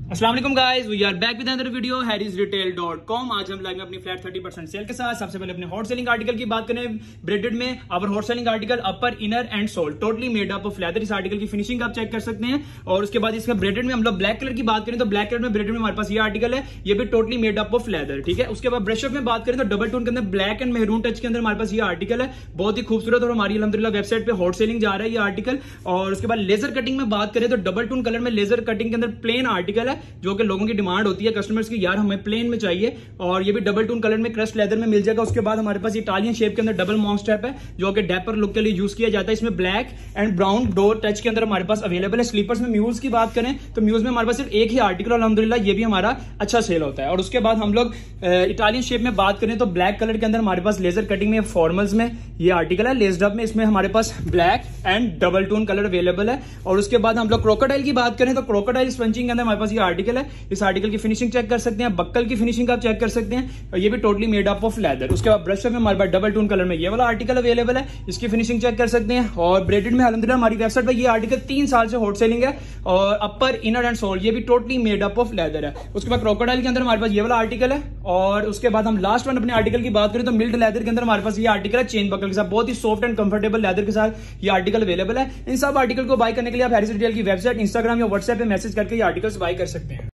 अस्सलाम वालेकुम guys, we are back with another video harrysretail.com। आज हम लाइव में अपनी फ्लैट 30% सेल के साथ। सबसे पहले अपने हॉट सेलिंग आर्टिकल की बात करें, ब्रेडेड में our hot selling article upper inner and sole totally made up of leather. इस आर्टिकल की फिनिशिंग आप चेक कर सकते हैं। और उसके बाद इसका ब्रेडेड में हम लोग ब्लैक कलर की बात करें तो ब्लैक कलर में ब्रेडेड में हमारे पास ये आर्टिकल है, ये भी totally made up of leather. ठीक है, उसके बाद ब्रश में बात करें तो डबल टोन के अंदर ब्लैक एंड मेहरून टच के अंदर हमारे पास ये आर्टिकल है, बहुत ही खूबसूरत और हमारी अल्हम्दुलिल्लाह वेबसाइट पे हॉट सेलिंग जा रहा है ये आर्टिकल। और उसके बाद लेजर कटिंग में बात करें तो डबल टोन कलर में लेजर कटिंग के अंदर प्लेन आर्टिकल है, जो कि लोगों की डिमांड होती है कस्टमर्स की, यार हमें प्लेन में चाहिए। और ये भी डबल टोन कलर में क्रस्ट लेदर में मिल जाएगा। उसके बाद हमारे पास इटालियन शेप के अंदर डबल मॉन्ग स्ट्रैप है, जो कि डैपर लुक के लिए यूज किया जाता है। इसमें black and brown door touch के अंदर हमारे पास अवेलेबल है। स्लीपर्स में म्यूज की बात करें तो म्यूज में हमारे पास सिर्फ एक ही आर्टिकल, अल्हम्दुलिल्लाह ये भी हमारा अच्छा सेल होता है। और उसके बाद हम लोग इटालियन शेप में बात करें तो ब्लैक कलर के अंदर हमारे पास लेजर कटिंग में फॉर्मल्स में ये आर्टिकल है। लेस्ड अप में इसमें हमारे पास black and double tone colour available है। और उसके बाद हम लोग क्रोकोडाइल की बात करें तो क्रोकोडाइल स्पंचिंग के अंदर हमारे पास ये आर्टिकल है। इस आर्टिकल की फिनिशिंग चेक कर सकते हैं, बक्कल की फिनिशिंग आप चेक कर सकते हैं, और ये भी totally made up of leather. उसके बाद ब्रश में हमारे पास डबल टोन कलर में ये वाला आर्टिकल अवेलेबल है, इसकी फिनिशिंग चेक कर सकते हैं। और ब्रेडेड में अल्हम्दुलिल्लाह हमारी वेबसाइट पर ये आर्टिकल 3 साल से हॉट सेलिंग है। और अपर इनर एंड सोल ये भी totally made up of leather है। उसके बाद क्रोकोडाइल के अंदर हमारे पास ये वाला आर्टिकल है। और उसके बाद हम लास्ट वन अपने आर्टिकल की बात करें तो मिल्ट लेदर के अंदर हमारे पास ये आर्टिकल है चेन बकल के साथ, बहुत ही सॉफ्ट एंड कंफर्टेबल लेदर के साथ ये आर्टिकल अवेलेबल है। इन सब आर्टिकल को बाय करने के लिए आप हैरिस रिटेल की वेबसाइट, इंस्टाग्राम या व्हाट्सएप पे मैसेज करके ये आर्टिकल्स बाय कर सकते हैं।